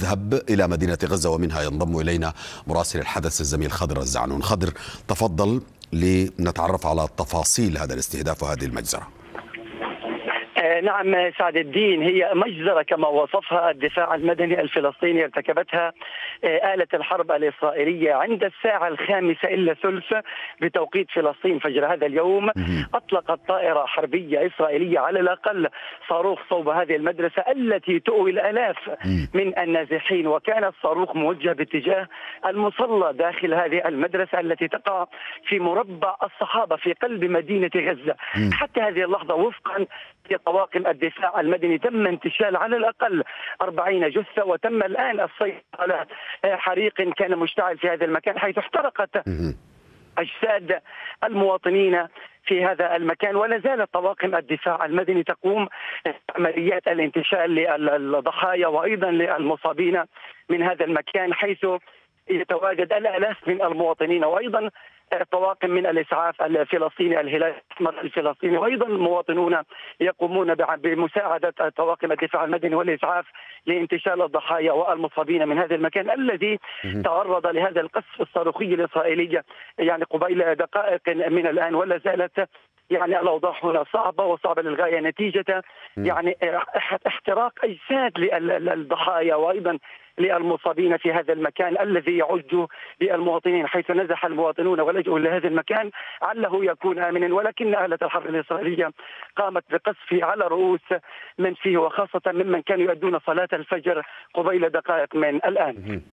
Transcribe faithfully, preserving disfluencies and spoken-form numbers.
نذهب إلى مدينة غزة ومنها ينضم إلينا مراسل الحدث الزميل خضر الزعنون. خضر، تفضل لنتعرف على تفاصيل هذا الاستهداف وهذه المجزرة. نعم سعد الدين، هي مجزرة كما وصفها الدفاع المدني الفلسطيني ارتكبتها آلة الحرب الإسرائيلية عند الساعة الخامسة إلا ثلث بتوقيت فلسطين فجر هذا اليوم. أطلقت طائرة حربية إسرائيلية على الأقل صاروخ صوب هذه المدرسة التي تؤوي الآلاف من النازحين، وكان الصاروخ موجه باتجاه المصلى داخل هذه المدرسة التي تقع في مربع الصحابة في قلب مدينة غزة. حتى هذه اللحظة وفقا طواقم الدفاع المدني تم انتشال على الأقل أربعين جثة، وتم الآن السيطرة على حريق كان مشتعل في هذا المكان حيث احترقت أجساد المواطنين في هذا المكان. ولا زالت طواقم الدفاع المدني تقوم عمليات الانتشال للضحايا وأيضا للمصابين من هذا المكان، حيث يتواجد الآلاف من المواطنين وأيضا طواقم من الإسعاف الفلسطيني الهلال الأحمر الفلسطيني وأيضا المواطنون يقومون بمساعدة طواقم الدفاع المدني والإسعاف لانتشال الضحايا والمصابين من هذا المكان الذي تعرض لهذا القصف الصاروخي الإسرائيلي يعني قبيل دقائق من الآن. ولا زالت يعني الأوضاع هنا صعبة وصعبة للغاية نتيجة يعني احتراق أجساد للضحايا وأيضا للمصابين في هذا المكان الذي يعج بالمواطنين، حيث نزح المواطنون ولجؤوا لهذا المكان عله يكون آمنا. ولكن آلة الحرب الإسرائيلية قامت بقصف على رؤوس من فيه وخاصة ممن كانوا يؤدون صلاة الفجر قبيل دقائق من الآن.